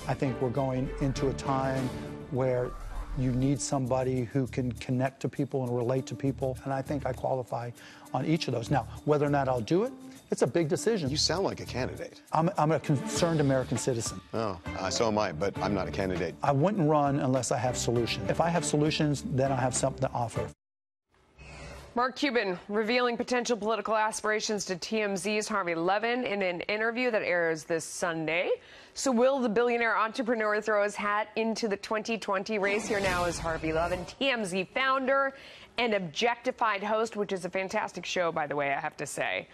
I think we're going into a time where you need somebody who can connect to people and relate to people, and I think I qualify on each of those. Now, whether or not I'll do it, it's a big decision. You sound like a candidate. I'm a concerned American citizen. Oh, so am I, but I'm not a candidate. I wouldn't run unless I have solutions. If I have solutions, then I have something to offer. Mark Cuban revealing potential political aspirations to TMZ's Harvey Levin in an interview that airs this Sunday. So will the billionaire entrepreneur throw his hat into the 2020 race? Here now is Harvey Levin, TMZ founder and objectified host, which is a fantastic show, by the way, I have to say.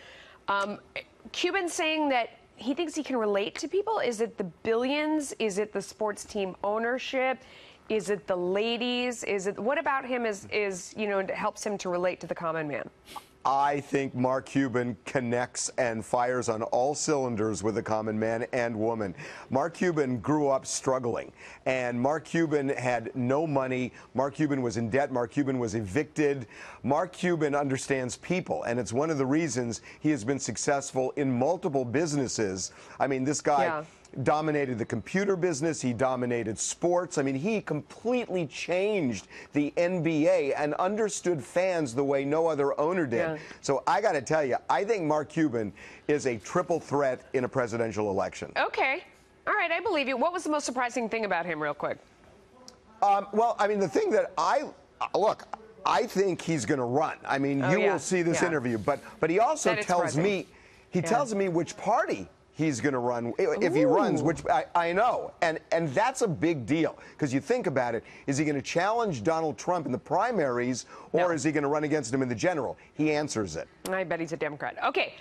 Cuban saying that he thinks he can relate to people. Is it the billions? Is it the sports team ownership? Is it the ladies? Is it what about him is you know, helps him to relate to the common man? I think Mark Cuban connects and fires on all cylinders with the common man and woman. Mark Cuban grew up struggling, and Mark Cuban had no money. Mark Cuban was in debt. Mark Cuban was evicted. Mark Cuban understands people, and it's one of the reasons he has been successful in multiple businesses. I mean, this guy dominated the computer business. He dominated sports. I mean, he completely changed the NBA and understood fans the way no other owner did. Yeah. So I got to tell you, I think Mark Cuban is a triple threat in a presidential election. Okay. All right. I believe you. What was the most surprising thing about him, real quick? Well, I mean, the thing that I think he's going to run. I mean, you will see this interview, but he also tells me, tells me which party he's going to run if he runs, which I know. And that's a big deal, because you think about it. Is he going to challenge Donald Trump in the primaries, or is he going to run against him in the general? He answers it. I bet he's a Democrat. Okay.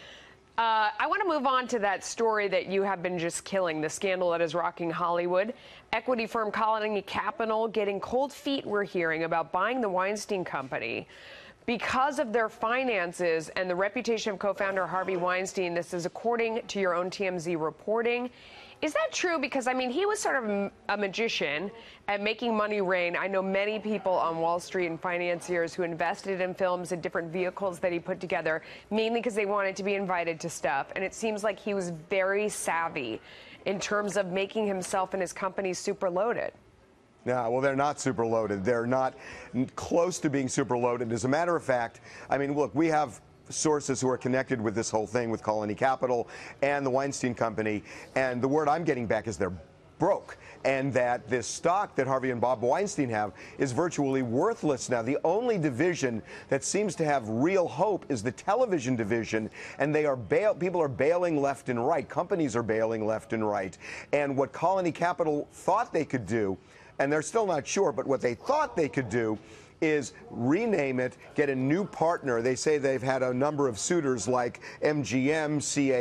I want to move on to that story that you have been just killing, the scandal that is rocking Hollywood. Equity firm Colony Capital getting cold feet, we're hearing, about buying the Weinstein Company. Because of their finances and the reputation of co-founder Harvey Weinstein, this is according to your own TMZ reporting. Is that true? Because, I mean, he was sort of a magician at making money rain. I know many people on Wall Street and financiers who invested in films and different vehicles that he put together, mainly because they wanted to be invited to stuff. And it seems like he was very savvy in terms of making himself and his company super loaded. Yeah, well, they're not super loaded. They're not close to being super loaded. As a matter of fact, I mean, look, we have sources who are connected with this whole thing with Colony Capital and the Weinstein Company, and the word I'm getting back is they're broke, and that this stock that Harvey and Bob Weinstein have is virtually worthless now. The only division that seems to have real hope is the television division, and they are people are bailing left and right. Companies are bailing left and right. And what Colony Capital thought they could do, and they're still not sure, but what they thought they could do is rename it, get a new partner. They say they've had a number of suitors like MGM,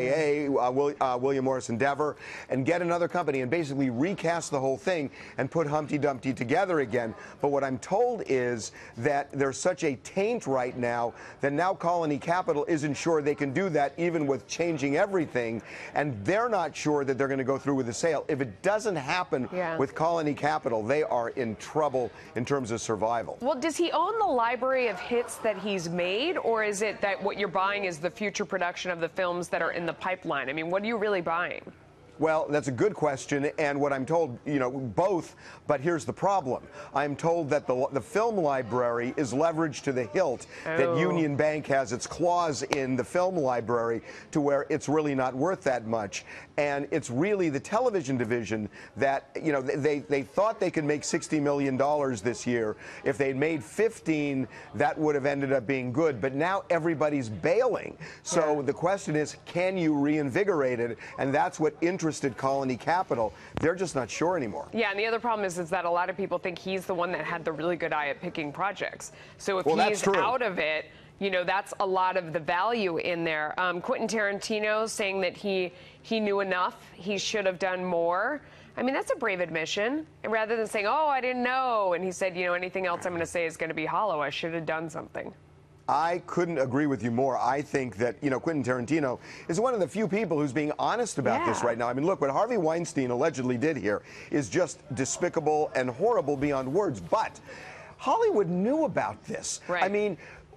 CAA, William Morris Endeavor, and get another company and basically recast the whole thing and put Humpty Dumpty together again. But what I'm told is that there's such a taint right now that now Colony Capital isn't sure they can do that, even with changing everything, and they're not sure that they're going to go through with the sale. If it doesn't happen with Colony Capital, they are in trouble in terms of survival. Well, does he own the library of hits that he's made, or is it that what you're buying is the future production of the films that are in the pipeline? I mean, what are you really buying? Well, that's a good question, and what I'm told, you know, both, but here's the problem. I'm told that the film library is leveraged to the hilt, that Union Bank has its claws in the film library to where it's really not worth that much. And it's really the television division that, you know, they thought they could make $60 million this year. If they'd made 15, that would have ended up being good. But now everybody's bailing. So the question is, can you reinvigorate it? And that's what interested Colony Capital. They're just not sure anymore. Yeah, and the other problem is that a lot of people think he's the one that had the really good eye at picking projects. So if he's out of it, you know, that's a lot of the value in there. Quentin Tarantino saying that he knew enough, he should have done more. I mean, that's a brave admission. And rather than saying, oh, I didn't know, and he said, you know, anything else I'm going to say is going to be hollow, I should have done something. I couldn't agree with you more. I think that, you know, Quentin Tarantino is one of the few people who's being honest about this right now. I mean, look, what Harvey Weinstein allegedly did here is just despicable and horrible beyond words. But Hollywood knew about this. I mean,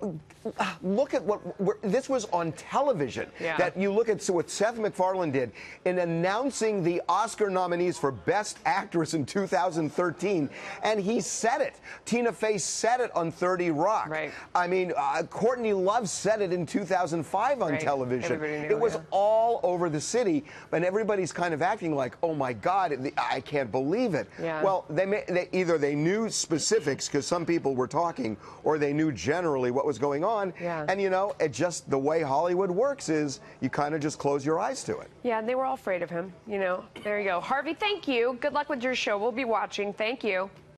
look at this was on television. Yeah. That you look at what Seth MacFarlane did in announcing the Oscar nominees for Best Actress in 2013, and he said it. Tina Fey said it on 30 Rock. Right. I mean, Courtney Love said it in 2005 on television. Everybody knew, it was all over the city, and everybody's kind of acting like, oh my God, I can't believe it. Yeah. Well, either they knew specifics because some people were talking, or they knew generally what was going on. Yeah. And you know, it just the way Hollywood works is you kind of just close your eyes to it. Yeah, they were all afraid of him. You know, there you go. Harvey, thank you. Good luck with your show. We'll be watching. Thank you.